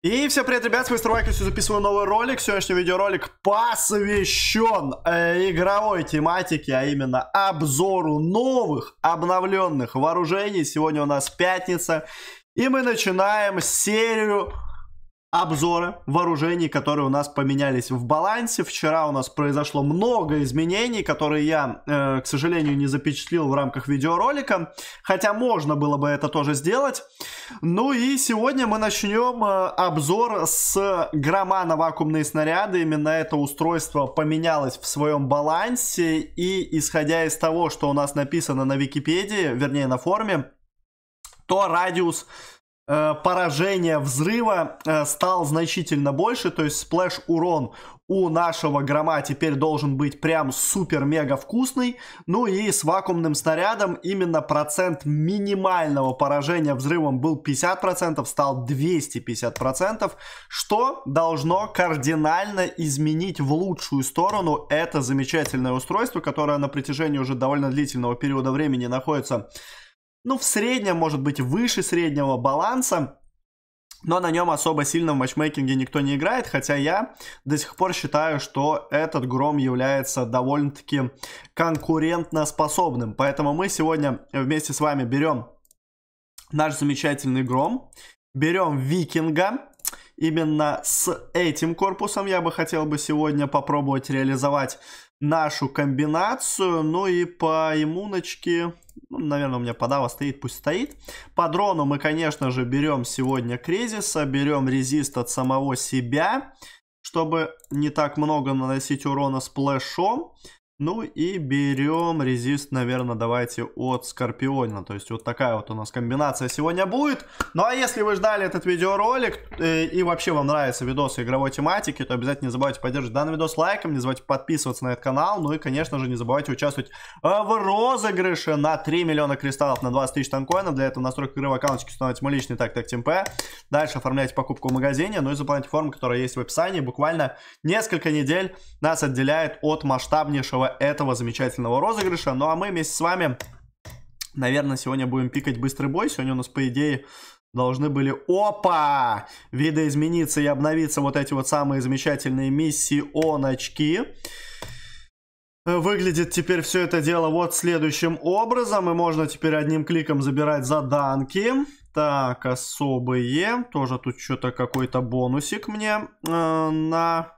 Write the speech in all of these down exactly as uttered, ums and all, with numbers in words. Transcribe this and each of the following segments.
И всем привет, ребят, с вами Старвайк, я записываю новый ролик. Сегодняшний видеоролик посвящен э, игровой тематике, а именно обзору новых обновленных вооружений. Сегодня у нас пятница, и мы начинаем серию обзора вооружений, которые у нас поменялись в балансе. Вчера у нас произошло много изменений, которые я, э, к сожалению, не запечатлел в рамках видеоролика, хотя можно было бы это тоже сделать. Ну и сегодня мы начнем э, обзор с грома на вакуумные снаряды. Именно это устройство поменялось в своем балансе, и исходя из того, что у нас написано на Википедии, вернее на форуме, то радиус поражение взрыва э, стал значительно больше, то есть сплэш урон у нашего грома теперь должен быть прям супер-мега вкусный. Ну и с вакуумным снарядом именно процент минимального поражения взрывом был пятьдесят процентов, стал двести пятьдесят процентов, что должно кардинально изменить в лучшую сторону это замечательное устройство, которое на протяжении уже довольно длительного периода времени находится, ну, в среднем, может быть, выше среднего баланса, но на нем особо сильно в матчмейкинге никто не играет, хотя я до сих пор считаю, что этот гром является довольно-таки конкурентно способным. Поэтому мы сегодня вместе с вами берем наш замечательный гром, берем викинга. Именно с этим корпусом я бы хотел бы сегодня попробовать реализовать нашу комбинацию. Ну и по иммуночке, ну, наверное, у меня подава стоит, пусть стоит. По дрону мы, конечно же, берем сегодня Кризиса, берем резист от самого себя, чтобы не так много наносить урона сплэшом. Ну и берем резист, наверное, давайте от Скорпиона. То есть вот такая вот у нас комбинация сегодня будет. Ну а если вы ждали этот видеоролик э, и вообще вам нравятся видосы игровой тематики, то обязательно не забывайте поддерживать данный видос лайком, не забывайте подписываться на этот канал. Ну и, конечно же, не забывайте участвовать э, в розыгрыше на три миллиона кристаллов на двадцать тысяч танкоинов. Для этого настройка игры в аккаунтике устанавливайте мой личный так так ТМП. Дальше оформляйте покупку в магазине. Ну и заполняйте форму, которая есть в описании. Буквально несколько недель нас отделяет от масштабнейшего этого замечательного розыгрыша. Ну а мы вместе с вами, наверное, сегодня будем пикать быстрый бой. Сегодня у нас, по идее, должны были, опа, видоизмениться и обновиться вот эти вот самые замечательные миссионочки. Выглядит теперь все это дело вот следующим образом. И можно теперь одним кликом забирать заданки. Так, особые. Тоже тут что-то какой-то бонусик мне э, на...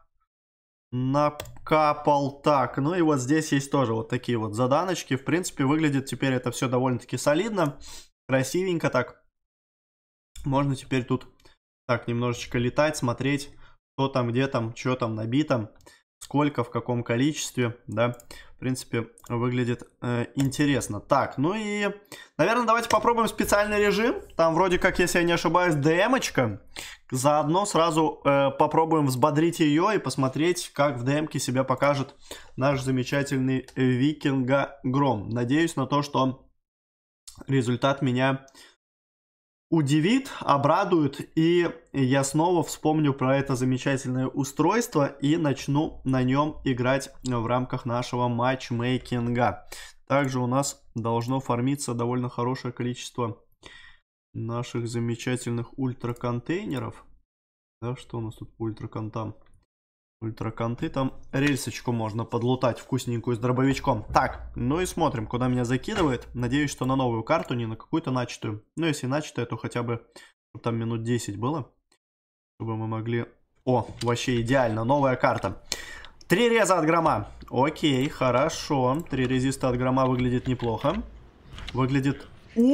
накапал. Так, ну и вот здесь есть тоже вот такие вот заданочки. В принципе, выглядит теперь это все довольно-таки солидно. Красивенько так. Можно теперь тут так немножечко летать, смотреть, что там, где там, что там набито, сколько, в каком количестве, да. В принципе, выглядит э, интересно. Так, ну и, наверное, давайте попробуем специальный режим. Там вроде как, если я не ошибаюсь, ДМочка. Заодно сразу э, попробуем взбодрить ее и посмотреть, как в ДМке себя покажет наш замечательный викинга Гром. Надеюсь на то, что результат меня удивит, обрадует, и я снова вспомню про это замечательное устройство и начну на нем играть в рамках нашего матчмейкинга. Также у нас должно фармиться довольно хорошее количество наших замечательных ультраконтейнеров. Да, что у нас тут по ультраконтам? Ультраконты, там рельсочку можно подлутать вкусненькую с дробовичком. Так, ну и смотрим, куда меня закидывает. Надеюсь, что на новую карту, не на какую-то начатую. Ну, если начатая, то хотя бы, чтобы там минут десять было. Чтобы мы могли... О, вообще идеально, новая карта. Три реза от грома. Окей, хорошо. Три резиста от грома выглядит неплохо. Выглядит...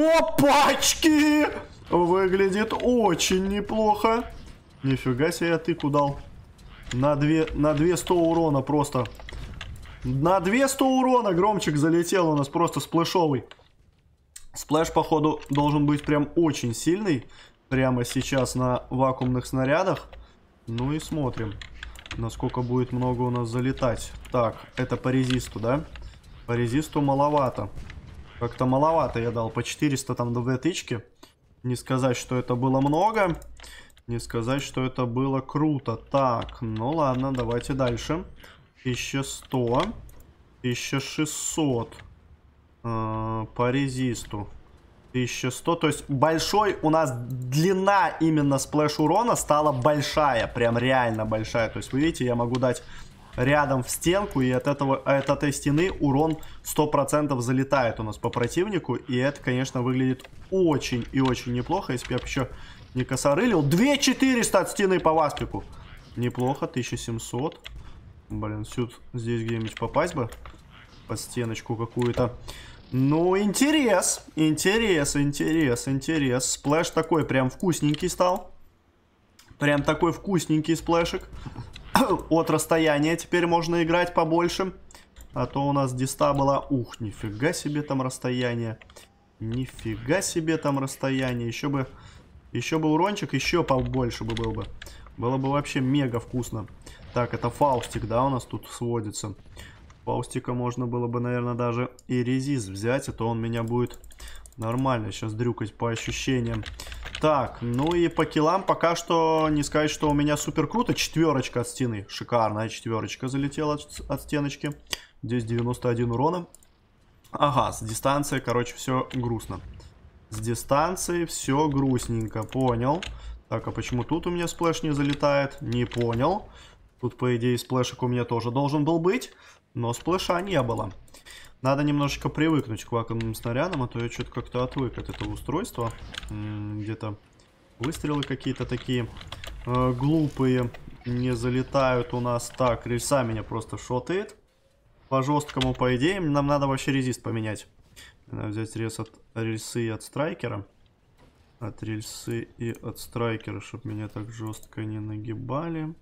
Опачки! Выглядит очень неплохо. Нифига себе я тыку дал. На две, на две сто урона просто. На две сто урона громчик залетел у нас просто сплэшовый. Сплэш, походу, должен быть прям очень сильный. Прямо сейчас на вакуумных снарядах. Ну и смотрим, насколько будет много у нас залетать. Так, это по резисту, да? По резисту маловато. Как-то маловато я дал. По четыреста там две тычки. Не сказать, что это было много. Не сказать, что это было круто. Так, ну ладно, давайте дальше. тысяча сто. тысяча шестьсот. Э, по резисту. тысяча сто. То есть большой у нас длина именно сплэш урона стала большая. Прям реально большая. То есть вы видите, я могу дать рядом в стенку. И от, этого, от этой стены урон сто процентов залетает у нас по противнику. И это, конечно, выглядит очень и очень неплохо. Если бы я еще не косорылил. две тысячи четыреста от стены по васпику. Неплохо. тысяча семьсот. Блин, сюда здесь где-нибудь попасть бы. Под стеночку какую-то. Ну, интерес. Интерес, интерес, интерес. Сплэш такой прям вкусненький стал. Прям такой вкусненький сплэшик. От расстояния теперь можно играть побольше. А то у нас диста была... Ух, нифига себе там расстояние. Нифига себе там расстояние. Еще бы... Еще бы урончик, еще побольше бы был бы. Было бы вообще мега вкусно. Так, это Фаустик, да, у нас тут сводится. Фаустика можно было бы, наверное, даже и резист взять, а то он меня будет нормально сейчас дрюкать по ощущениям. Так, ну и по киллам пока что не сказать, что у меня супер круто. Четверочка от стены, шикарная четверочка залетела от, от стеночки. Здесь девяносто один урона. Ага, с дистанции, короче, все грустно. С дистанции все грустненько, понял. Так, а почему тут у меня сплэш не залетает? Не понял. Тут, по идее, сплэшик у меня тоже должен был быть. Но сплэша не было. Надо немножечко привыкнуть к вакуумным снарядам, а то я что-то как-то отвык от этого устройства. Где-то выстрелы какие-то такие э, глупые не залетают у нас. Так, рельса меня просто шотает. По жесткому, по идее, нам надо вообще резист поменять. Надо взять рез от рельсы и от страйкера. От рельсы и от страйкера, чтобы меня так жестко не нагибали.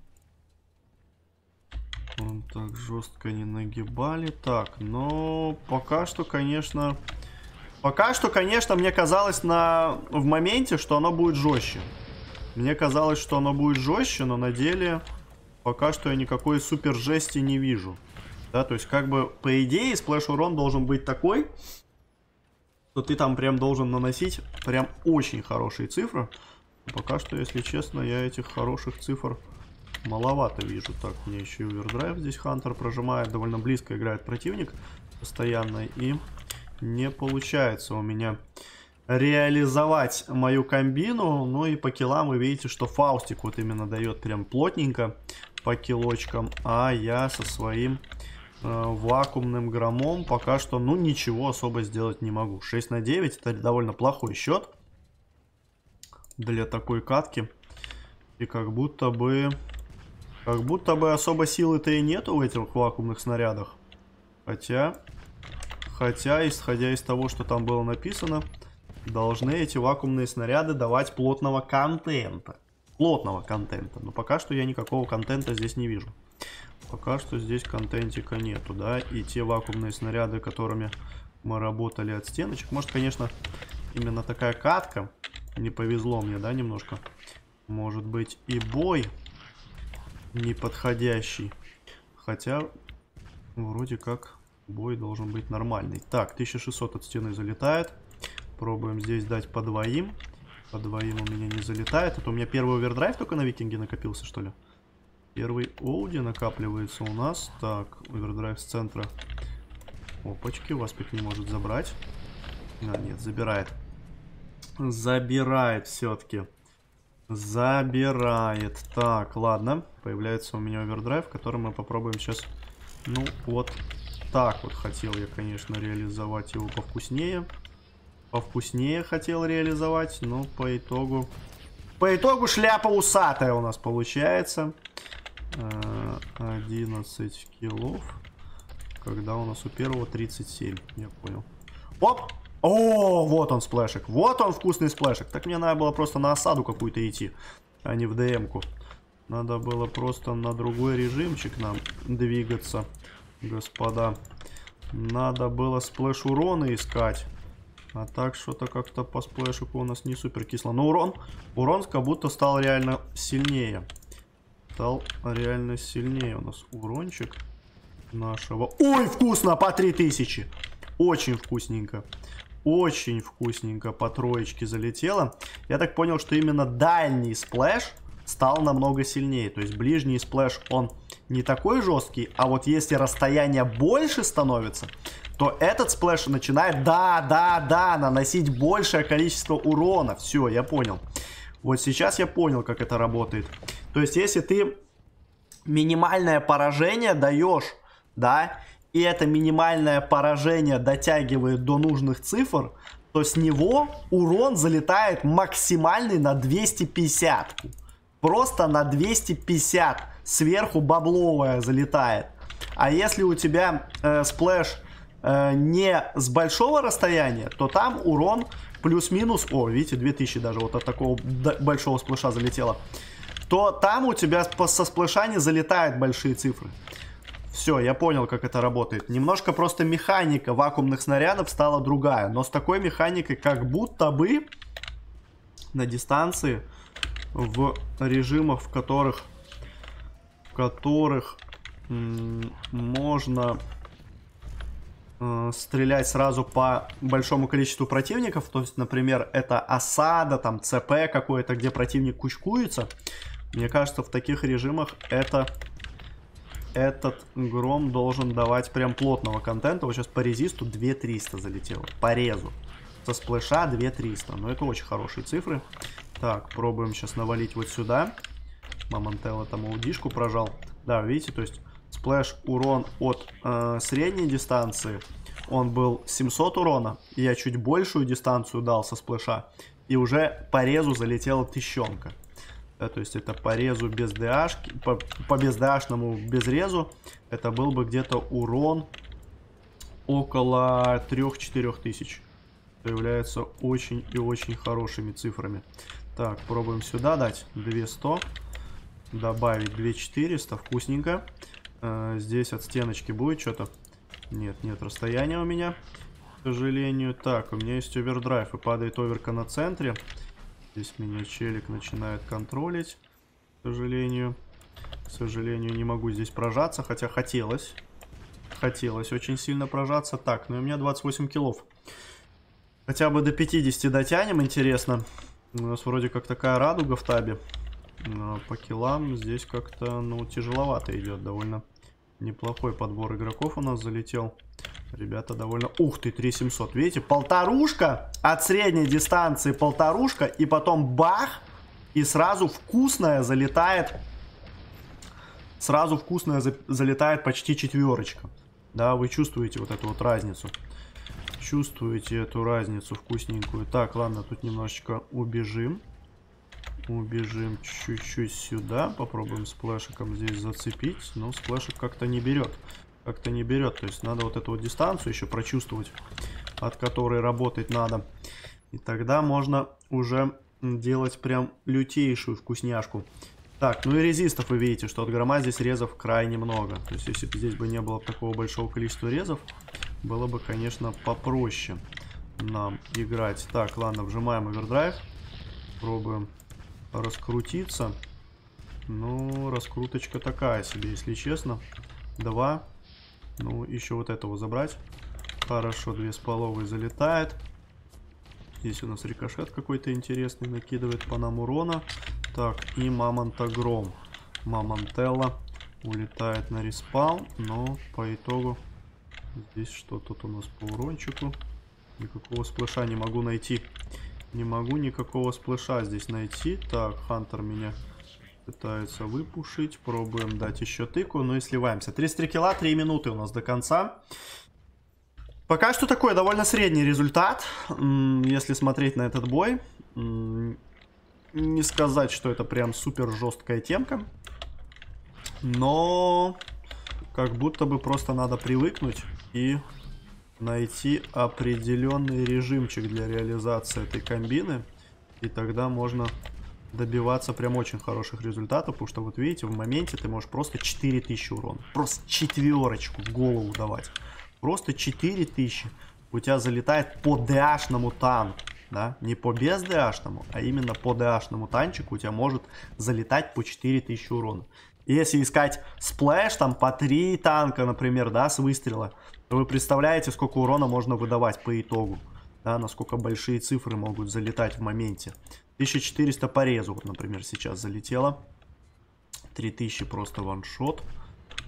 Он так жестко не нагибали. Так, но пока что, конечно... Пока что, конечно, мне казалось на... в моменте, что оно будет жестче. Мне казалось, что оно будет жестче, но на деле пока что я никакой супер жести не вижу. Да, то есть как бы по идее сплэш урон должен быть такой, что ты там прям должен наносить прям очень хорошие цифры. Но пока что, если честно, я этих хороших цифр... маловато вижу. Так, мне еще и овердрайв здесь Хантер прожимает. Довольно близко играет противник постоянно. И не получается у меня реализовать мою комбину. Ну и по киллам вы видите, что Фаустик вот именно дает прям плотненько по киллочкам. А я со своим э, вакуумным громом пока что, ну, ничего особо сделать не могу. шесть на девять это довольно плохой счет для такой катки. И как будто бы... Как будто бы особо силы-то и нету в этих вакуумных снарядах. Хотя, хотя, исходя из того, что там было написано, должны эти вакуумные снаряды давать плотного контента. Плотного контента. Но пока что я никакого контента здесь не вижу. Пока что здесь контентика нету, да. И те вакуумные снаряды, которыми мы работали от стеночек. Может, конечно, именно такая катка. Не повезло мне, да, немножко. Может быть, и бой... неподходящий. Хотя, вроде как, бой должен быть нормальный. Так, тысяча шестьсот от стены залетает. Пробуем здесь дать по двоим. По двоим у меня не залетает. Это у меня первый овердрайв только на викинге накопился, что ли? Первый Оуди накапливается у нас. Так, овердрайв с центра. Опачки, васпик не может забрать. А, нет, забирает. Забирает все-таки. Забирает. Так, ладно. Появляется у меня овердрайв, который мы попробуем сейчас. Ну, вот так вот хотел я, конечно, реализовать его повкуснее. Повкуснее хотел реализовать, но по итогу... По итогу шляпа усатая у нас получается. одиннадцать киллов. Когда у нас у первого тридцать семь. Я понял. Оп! О, вот он сплэшик. Вот он вкусный сплэшик. Так мне надо было просто на осаду какую-то идти, а не в ДМ-ку. Надо было просто на другой режимчик нам двигаться, господа. Надо было сплэш урона искать. А так что-то как-то по сплэшику у нас не супер кисло. Но урон, урон как будто стал реально сильнее. Стал реально сильнее у нас урончик нашего. Ой, вкусно, по три тысячи. Очень вкусненько. Очень вкусненько по троечке залетело. Я так понял, что именно дальний сплэш стал намного сильнее. То есть ближний сплэш, он не такой жесткий, а вот если расстояние больше становится, то этот сплэш начинает, да, да, да, наносить большее количество урона. Все, я понял. Вот сейчас я понял, как это работает. То есть, если ты минимальное поражение даешь, да, и это минимальное поражение дотягивает до нужных цифр, то с него урон залетает максимальный на двести пятьдесят. Просто на двести пятьдесят сверху бабловая залетает. А если у тебя э, сплэш э, не с большого расстояния, то там урон плюс-минус... О, видите, две тысячи даже вот от такого большого сплэша залетело. То там у тебя со сплэша не залетают большие цифры. Все, я понял, как это работает. Немножко просто механика вакуумных снарядов стала другая. Но с такой механикой как будто бы на дистанции, в режимах, в которых, в которых можно э, стрелять сразу по большому количеству противников. То есть, например, это осада, там ЦП какое-то, где противник кучкуется. Мне кажется, в таких режимах это... Этот гром должен давать прям плотного контента. Вот сейчас по резисту две триста залетело. По резу. Со сплэша две триста. Но это очень хорошие цифры. Так, пробуем сейчас навалить вот сюда. Мамонтелло там аудишку прожал. Да, видите, то есть сплэш урон от э, средней дистанции. Он был семьсот урона. И я чуть большую дистанцию дал со сплэша. И уже по резу залетела тысячонка. Да, то есть это по резу без ДАшки, по, по бездашному без резу, это был бы где-то урон около трёх-четырёх тысяч. Это является очень и очень хорошими цифрами. Так, пробуем сюда дать двести сто, добавить две тысячи четыреста, вкусненько. Э, здесь от стеночки будет что-то? Нет, нет расстояния у меня, к сожалению. Так, у меня есть овердрайв и падает оверка на центре. Здесь меня челик начинает контролить, к сожалению. К сожалению, не могу здесь прожаться, хотя хотелось. Хотелось очень сильно прожаться. Так, ну у меня двадцать восемь киллов. Хотя бы до пятидесяти дотянем, интересно. У нас вроде как такая радуга в табе. Но по киллам здесь как-то, ну, тяжеловато идет. Довольно неплохой подбор игроков у нас залетел. Ребята довольно... Ух ты, три тысячи семьсот. Видите, полторушка от средней дистанции, полторушка. И потом бах. И сразу вкусная залетает. Сразу вкусная за... залетает почти четверочка. Да, вы чувствуете вот эту вот разницу. Чувствуете эту разницу вкусненькую. Так, ладно, тут немножечко убежим. Убежим чуть-чуть сюда. Попробуем сплэшиком здесь зацепить. Но сплэшик как-то не берет. Как-то не берет. То есть надо вот эту вот дистанцию еще прочувствовать, от которой работать надо. И тогда можно уже делать прям лютейшую вкусняшку. Так, ну и резистов вы видите, что от грома здесь резов крайне много. То есть если бы здесь бы не было такого большого количества резов, было бы, конечно, попроще нам играть. Так, ладно, вжимаем овердрайв. Пробуем раскрутиться. Ну, раскруточка такая себе, если честно. Два. Ну, еще вот этого забрать. Хорошо, две споловые залетает. Здесь у нас рикошет какой-то интересный накидывает по нам урона. Так, и мамонтогром. Мамонтелло улетает на респаун, но по итогу здесь что тут у нас по урончику. Никакого сплэша не могу найти. Не могу никакого сплэша здесь найти. Так, Хантер меня пытается выпушить. Пробуем дать еще тыку, ну и сливаемся. тридцать три килла, три минуты у нас до конца. Пока что такой довольно средний результат, если смотреть на этот бой. Не сказать, что это прям супер жесткая темка. Но как будто бы просто надо привыкнуть и найти определенный режимчик для реализации этой комбины. И тогда можно добиваться прям очень хороших результатов. Потому что вот видите, в моменте ты можешь просто четыре тысячи урона. Просто четверочку в голову давать. Просто четыре тысячи. У тебя залетает по ДАшному танку. Да? Не по бездашному, а именно по ДАшному танчику у тебя может залетать по четыре тысячи урона. И если искать сплэш там по три танка, например, да, с выстрела, то вы представляете, сколько урона можно выдавать по итогу. Да, насколько большие цифры могут залетать в моменте. тысяча четыреста по резу, вот, например, сейчас залетело. три тысячи просто ваншот.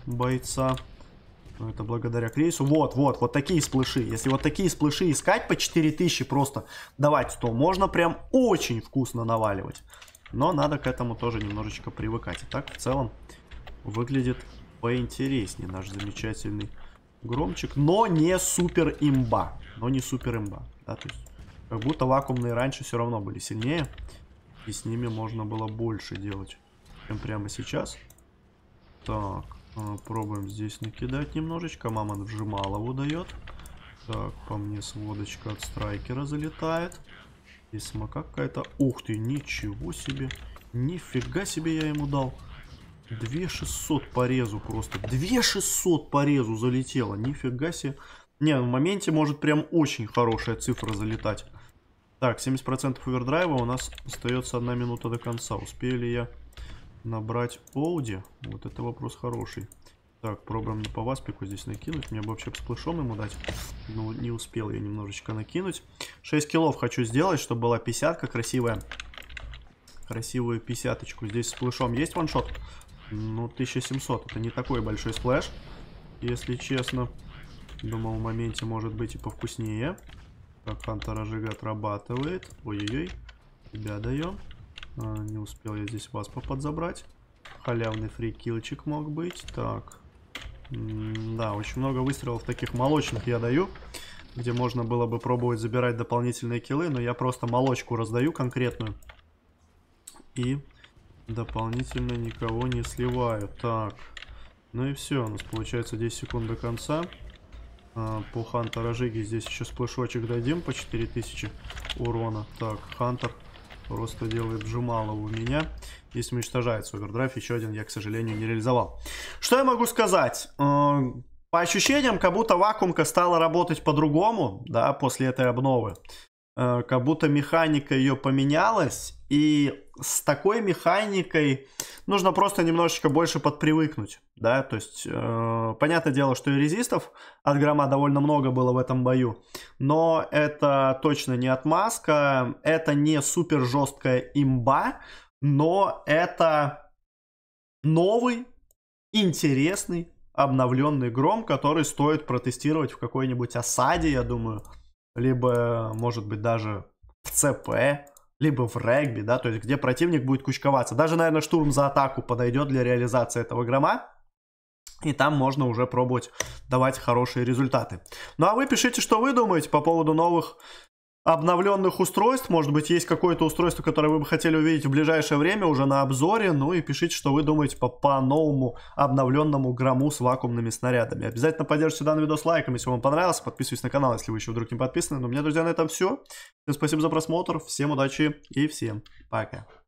бойца. Это благодаря крейсу. Вот, вот, вот такие сплэши. Если вот такие сплэши искать по четыре тысячи просто давать, то можно прям очень вкусно наваливать. Но надо к этому тоже немножечко привыкать. И так в целом выглядит поинтереснее наш замечательный громчик. Но не супер имба. Но не супер имба. Да, то есть как будто вакуумные раньше все равно были сильнее. И с ними можно было больше делать, чем прямо сейчас. Так. Пробуем здесь накидать немножечко. Мамонт вжималову дает. Так, по мне сводочка от страйкера залетает. Здесь смока какая-то. Ух ты, ничего себе. Нифига себе я ему дал. две шестьсот по резу просто. две шестьсот по резу залетело. Нифига себе. Не, в моменте может прям очень хорошая цифра залетать. Так, семьдесят процентов овердрайва. У нас остается одна минута до конца. Успею ли я набрать Олди? Вот это вопрос хороший. Так, пробуем по васпику здесь накинуть. Мне бы вообще с плышом ему дать. Но не успел я немножечко накинуть. шесть киллов хочу сделать, чтобы была пятьдесятка красивая. Красивую пятьдесяточку. Здесь с плышом есть ваншот? Ну, тысяча семьсот. Это не такой большой сплэш, если честно. Думал, в моменте может быть и повкуснее. Так, Хантер Ожига отрабатывает. Ой-ой-ой. Тебя даем. А, не успел я здесь васпа подзабрать. Халявный фрикилчик мог быть. Так. М да, очень много выстрелов таких молочных я даю, где можно было бы пробовать забирать дополнительные киллы, но я просто молочку раздаю конкретную. И дополнительно никого не сливаю. Так. Ну и все. У нас получается десять секунд до конца. А, по Хантер Ожиге здесь еще сплэшочек дадим по четыре тысячи урона. Так, Хантер просто делает вжимало у меня. Здесь уничтожается овердрайв. Еще один я, к сожалению, не реализовал. Что я могу сказать? По ощущениям, как будто вакуумка стала работать по-другому, да, после этой обновы. Как будто механика ее поменялась. И с такой механикой нужно просто немножечко больше подпривыкнуть. Да, то есть, э, понятное дело, что и резистов от грома довольно много было в этом бою. Но это точно не отмазка. Это не супер жесткая имба. Но это новый, интересный, обновленный гром, который стоит протестировать в какой-нибудь осаде, я думаю. Либо, может быть, даже в ЦП, либо в регби, да, то есть где противник будет кучковаться. Даже, наверное, штурм за атаку подойдет для реализации этого грома. И там можно уже пробовать давать хорошие результаты. Ну а вы пишите, что вы думаете по поводу новых обновленных устройств. Может быть, есть какое-то устройство, которое вы бы хотели увидеть в ближайшее время уже на обзоре. Ну и пишите, что вы думаете по, по новому обновленному грому с вакуумными снарядами. Обязательно поддержите данный видос лайком, если вам понравился. Подписывайтесь на канал, если вы еще вдруг не подписаны. Ну, у меня, друзья, на этом все. Всем спасибо за просмотр, всем удачи и всем пока.